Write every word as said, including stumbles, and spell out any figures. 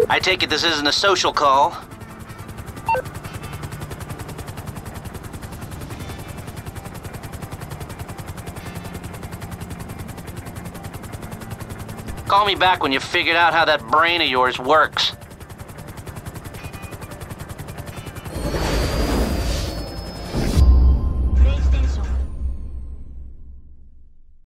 I take it this isn't a social call? Call me back when you've figured out how that brain of yours works.